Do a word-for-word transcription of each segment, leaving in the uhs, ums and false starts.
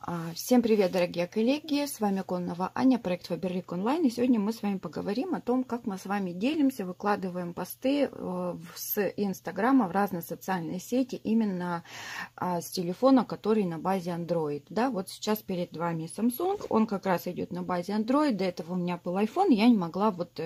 Всем привет, дорогие коллеги! С вами Кононова Аня, проект Faberlic Online. И сегодня мы с вами поговорим о том, как мы с вами делимся, выкладываем посты с Инстаграма в разные социальные сети именно с телефона, который на базе Android. Да, вот сейчас перед вами Samsung, он как раз идет на базе Android. До этого у меня был iPhone, я не могла вот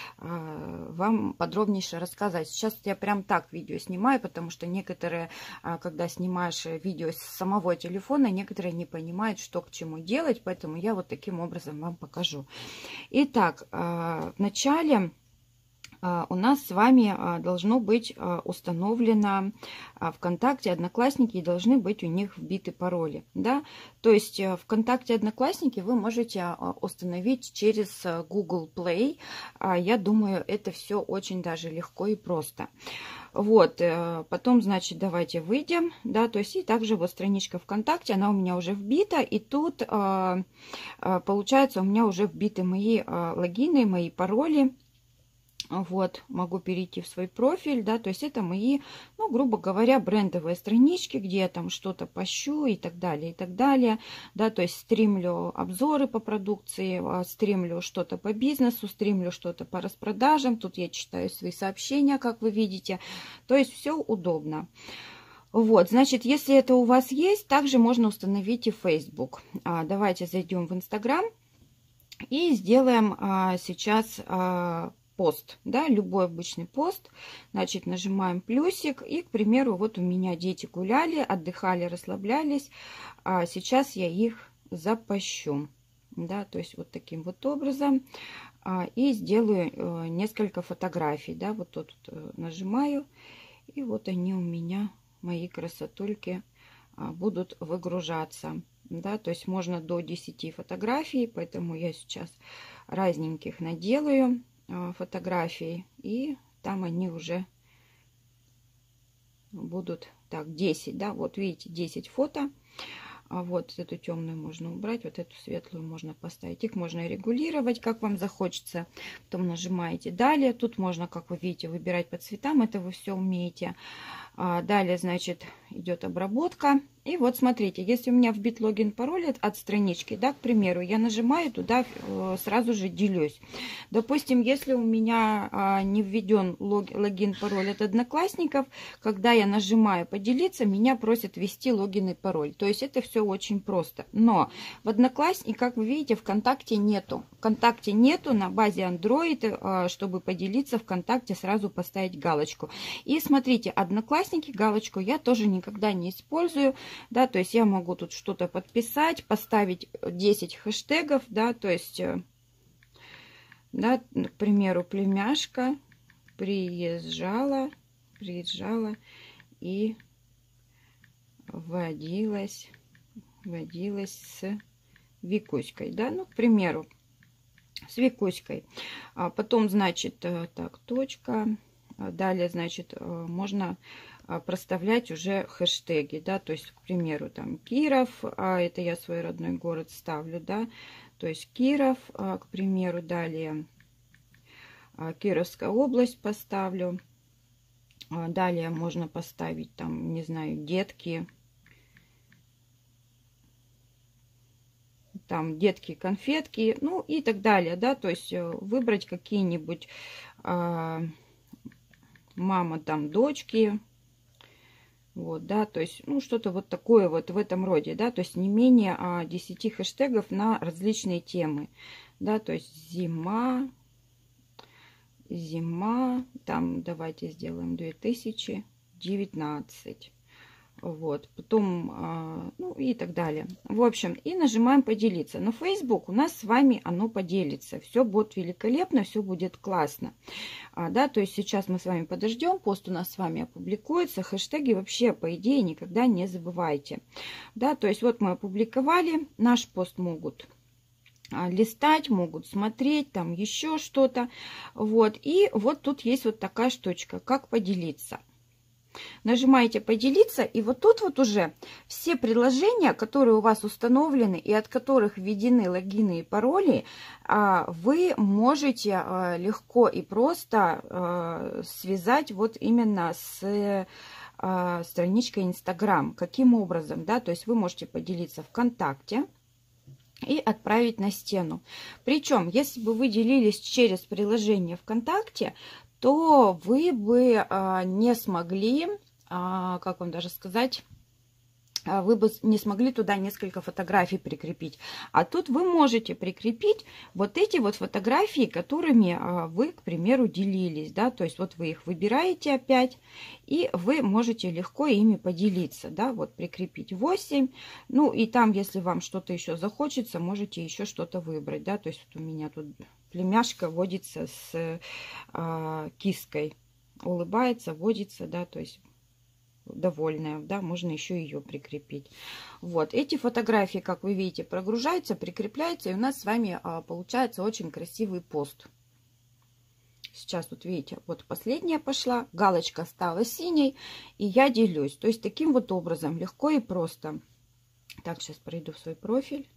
вам подробнейше рассказать. Сейчас я прям так видео снимаю, потому что некоторые, когда снимаешь видео с самого телефона, некоторые не понимают, понимает, что к чему делать, поэтому я вот таким образом вам покажу. Итак, вначале у нас с вами должно быть установлено ВКонтакте, Одноклассники, и должны быть у них вбиты пароли. Да? То есть ВКонтакте, Одноклассники вы можете установить через Google Play. Я думаю, это все очень даже легко и просто. Вот, потом, значит, давайте выйдем, да, то есть и также вот страничка ВКонтакте, она у меня уже вбита, и тут, получается, у меня уже вбиты мои логины, мои пароли. Вот, могу перейти в свой профиль, да, то есть это мои, ну, грубо говоря, брендовые странички, где я там что-то пощу и так далее, и так далее, да, то есть стримлю обзоры по продукции, стримлю что-то по бизнесу, стримлю что-то по распродажам, тут я читаю свои сообщения, как вы видите, то есть все удобно. Вот, значит, если это у вас есть, также можно установить и Facebook. А, давайте зайдем в Instagram и сделаем а, сейчас... А, пост, да, любой обычный пост, значит, нажимаем плюсик, и, к примеру, вот у меня дети гуляли, отдыхали, расслаблялись, а сейчас я их запощу, да, то есть вот таким вот образом, а, и сделаю а, несколько фотографий, да, вот тут вот нажимаю, и вот они у меня, мои красотульки, а, будут выгружаться, да, то есть можно до десяти фотографий, поэтому я сейчас разненьких наделаю фотографии, и там они уже будут так десять, да, вот видите, десять фото. А вот эту темную можно убрать, вот эту светлую можно поставить. Их можно регулировать, как вам захочется. Потом нажимаете далее. Тут можно, как вы видите, выбирать по цветам. Это вы все умеете. А далее, значит, идет обработка. И вот смотрите, если у меня вбит логин, пароль от странички, да, к примеру, я нажимаю туда, сразу же делюсь. Допустим, если у меня не введен логин, пароль от Одноклассников, когда я нажимаю поделиться, меня просят ввести логин и пароль. То есть это все очень просто. Но в Одноклассниках, как вы видите, ВКонтакте нету. ВКонтакте нету на базе Android, чтобы поделиться ВКонтакте, сразу поставить галочку. И смотрите, Одноклассники, галочку я тоже никогда не использую. Да, то есть я могу тут что-то подписать, поставить десять хэштегов, да, то есть, да, к примеру, племяшка приезжала, приезжала и водилась, водилась с Викуськой, да, ну, к примеру, с Викуськой. А потом, значит, так, точка, далее, значит, можно проставлять уже хэштеги, да, то есть, к примеру, там Киров, а это я свой родной город ставлю, да, то есть Киров, а, к примеру, далее а, Кировская область поставлю, а, далее можно поставить там, не знаю, детки, там детки, конфетки, ну и так далее, да, то есть выбрать какие-нибудь а, мама там дочки. Вот, да, то есть, ну, что-то вот такое вот в этом роде, да, то есть не менее а, десяти хэштегов на различные темы, да, то есть зима, зима, там давайте сделаем две тысячи девятнадцать, вот, потом, ну, и так далее. В общем, и нажимаем поделиться. Но Facebook у нас с вами, оно поделится. Все будет великолепно, все будет классно. А, да, то есть сейчас мы с вами подождем, пост у нас с вами опубликуется. Хэштеги вообще, по идее, никогда не забывайте. Да, то есть вот мы опубликовали, наш пост могут листать, могут смотреть, там еще что-то. Вот, и вот тут есть вот такая штучка, как поделиться. Нажимаете поделиться, и вот тут вот уже все приложения, которые у вас установлены и от которых введены логины и пароли, вы можете легко и просто связать вот именно с а, страничка Инстаграм. Каким образом, да, то есть вы можете поделиться ВКонтакте и отправить на стену. Причем, если бы вы делились через приложение ВКонтакте, то вы бы а, не смогли, а, как вам даже сказать, вы бы не смогли туда несколько фотографий прикрепить. А тут вы можете прикрепить вот эти вот фотографии, которыми вы, к примеру, делились. Да? То есть вот вы их выбираете опять, и вы можете легко ими поделиться. Да? Вот прикрепить восемь. Ну и там, если вам что-то еще захочется, можете еще что-то выбрать. Да? То есть вот у меня тут племяшка водится с а, киской. Улыбается, водится, да, то есть довольная, да, можно еще ее прикрепить. Вот, эти фотографии, как вы видите, прогружаются, прикрепляются, и у нас с вами а, получается очень красивый пост. Сейчас вот видите, вот последняя пошла, галочка стала синей, и я делюсь. То есть таким вот образом, легко и просто. Так, сейчас пройду в свой профиль.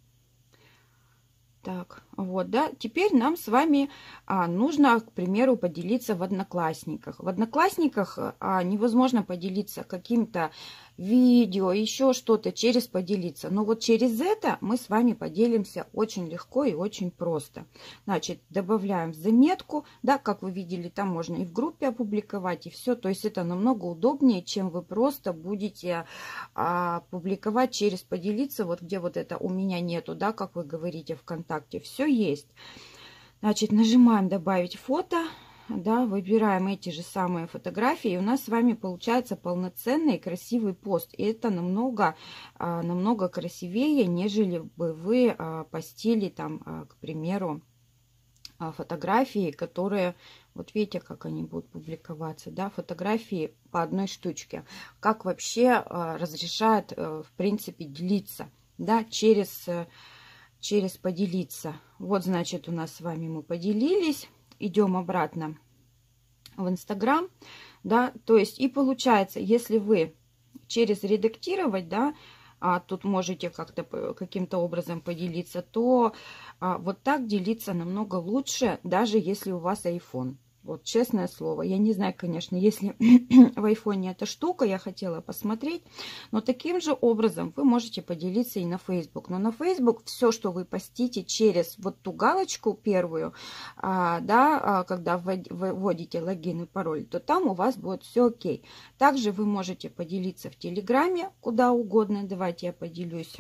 Так, вот, да, теперь нам с вами а, нужно, к примеру, поделиться в Одноклассниках. В Одноклассниках а, невозможно поделиться каким-то видео, еще что-то через поделиться. Но вот через это мы с вами поделимся очень легко и очень просто. Значит, добавляем в заметку, да, как вы видели, там можно и в группе опубликовать, и все. То есть это намного удобнее, чем вы просто будете а, публиковать через поделиться, вот где вот это у меня нету, да, как вы говорите, ВКонтакте. Все есть. Значит, нажимаем добавить фото. Да, выбираем эти же самые фотографии, и у нас с вами получается полноценный и красивый пост. И это намного, намного красивее, нежели бы вы постили там, к примеру, фотографии, которые, вот видите, как они будут публиковаться, да, фотографии по одной штучке. Как вообще разрешает, в принципе, делиться, да, через, через поделиться. Вот, значит, у нас с вами мы поделились. Идем обратно в Инстаграм, да, то есть и получается, если вы через редактировать, да, а тут можете как-то каким-то образом поделиться, то а, вот так делиться намного лучше, даже если у вас iPhone. Вот честное слово, я не знаю, конечно, если в айфоне эта штука, я хотела посмотреть, но таким же образом вы можете поделиться и на Facebook. Но на Facebook все, что вы постите через вот ту галочку первую, а, да, а, когда вы вводите логин и пароль, то там у вас будет все окей. Также вы можете поделиться в Телеграме куда угодно. Давайте я поделюсь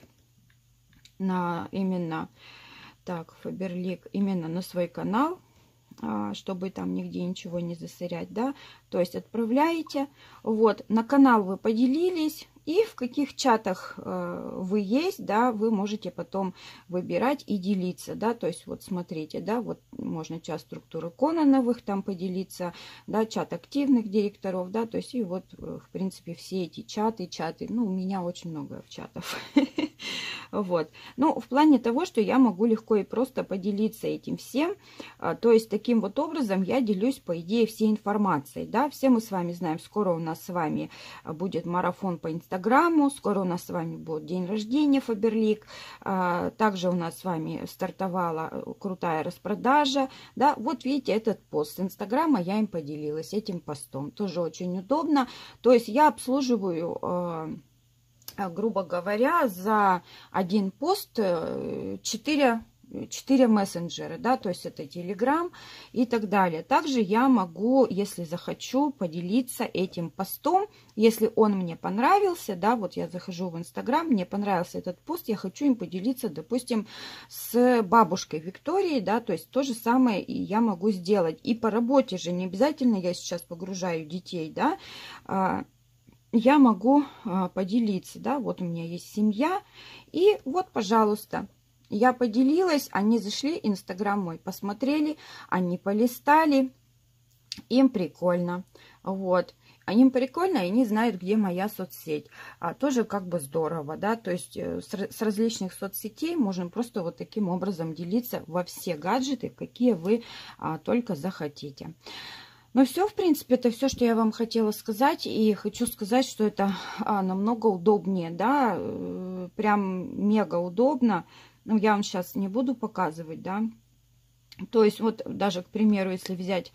на именно, так, Фаберлик, именно на свой канал, чтобы там нигде ничего не засорять, да, то есть отправляете, вот, на канал вы поделились, и в каких чатах э, вы есть, да, вы можете потом выбирать и делиться, да, то есть вот смотрите, да, вот можно чат структуры Кононовых там поделиться, да, чат активных директоров, да, то есть и вот, в принципе, все эти чаты, чаты, ну, у меня очень много чатов. Вот. Ну, в плане того, что я могу легко и просто поделиться этим всем. То есть, таким вот образом я делюсь, по идее, всей информацией. Да? Все мы с вами знаем, скоро у нас с вами будет марафон по Инстаграму, скоро у нас с вами будет день рождения Фаберлик. Также у нас с вами стартовала крутая распродажа. Да? Вот видите, этот пост с Инстаграма я им поделилась, этим постом. Тоже очень удобно. То есть, я обслуживаю, грубо говоря, за один пост четыре, четыре мессенджера, да, то есть это Telegram и так далее. Также я могу, если захочу, поделиться этим постом, если он мне понравился, да, вот я захожу в Инстаграм, мне понравился этот пост, я хочу им поделиться, допустим, с бабушкой Викторией, да, то есть то же самое и я могу сделать. И по работе же не обязательно я сейчас погружаю детей, да, я могу а, поделиться, да, вот у меня есть семья, и вот, пожалуйста, я поделилась, они зашли, Инстаграм мой посмотрели, они полистали, им прикольно, вот, им прикольно, и они знают, где моя соцсеть, а, тоже как бы здорово, да, то есть с, с различных соцсетей можно просто вот таким образом делиться во все гаджеты, какие вы а, только захотите. Ну все, в принципе, это все, что я вам хотела сказать. И хочу сказать, что это а, намного удобнее, да, э, прям мега удобно. Ну, я вам сейчас не буду показывать, да. То есть вот даже, к примеру, если взять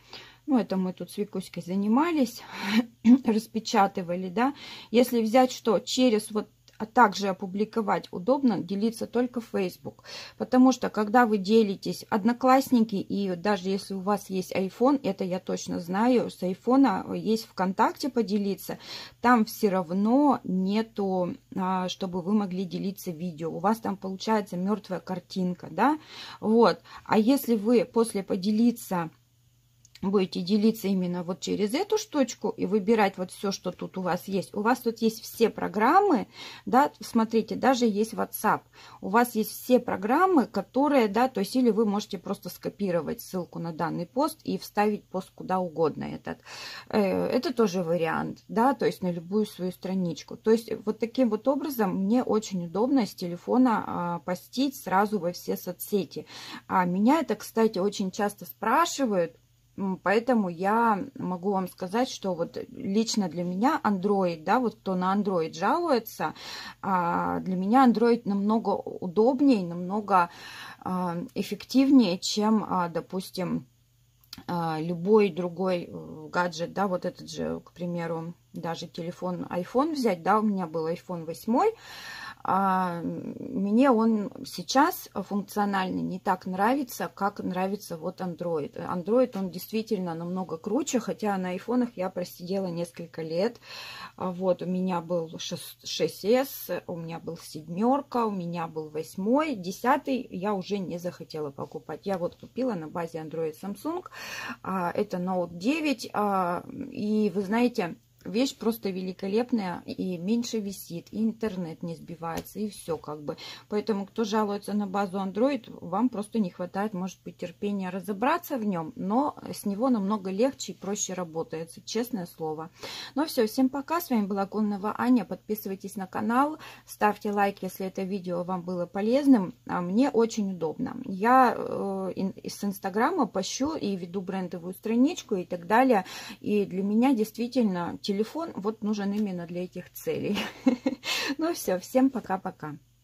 Ну, это мы тут с Викуськой занимались, распечатывали, да. Если взять что, через вот, а также опубликовать удобно, делиться только в Facebook. Потому что, когда вы делитесь Одноклассники, и даже если у вас есть iPhone, это я точно знаю, с айфона есть ВКонтакте поделиться, там все равно нету, чтобы вы могли делиться видео. У вас там получается мертвая картинка, да. Вот. А если вы после поделиться будете делиться именно вот через эту штучку и выбирать вот все, что тут у вас есть. У вас тут есть все программы, да, смотрите, даже есть WhatsApp. У вас есть все программы, которые, да, то есть или вы можете просто скопировать ссылку на данный пост и вставить пост куда угодно этот. Это тоже вариант, да, то есть на любую свою страничку. То есть вот таким вот образом мне очень удобно с телефона постить сразу во все соцсети. А меня это, кстати, очень часто спрашивают. Поэтому я могу вам сказать, что вот лично для меня Android, да, вот кто на Android жалуется, для меня Android намного удобнее, намного эффективнее, чем, допустим, любой другой гаджет, да, вот этот же, к примеру, даже телефон iPhone взять, да, у меня был iPhone восемь, а мне он сейчас функционально не так нравится, как нравится вот Android. Android, он действительно намного круче, хотя на айфонах я просидела несколько лет. Вот, у меня был шесть эс, у меня был семерка, у меня был восьмой, десятый я уже не захотела покупать. Я вот купила на базе Android Samsung, это Note девять, и вы знаете, вещь просто великолепная, и меньше висит, и интернет не сбивается, и все как бы. Поэтому, кто жалуется на базу Android, вам просто не хватает, может быть, терпения разобраться в нем, но с него намного легче и проще работается, честное слово. Ну все, всем пока, с вами была Коннова Аня, подписывайтесь на канал, ставьте лайк, если это видео вам было полезным, а мне очень удобно. Я э, с Инстаграма пощу и веду брендовую страничку и так далее, и для меня действительно телефон вот нужен именно для этих целей. Ну все, всем пока-пока.